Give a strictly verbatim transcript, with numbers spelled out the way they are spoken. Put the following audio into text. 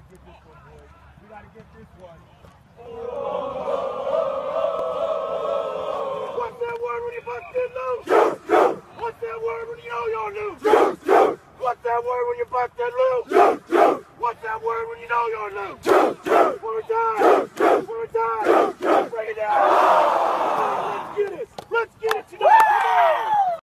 get this one, boys. We gotta get this one. What's that word when you bust it loose? What's that word when you know you're loose? What's that word when you bust it loose? What's that word when you know you're loose? One more time.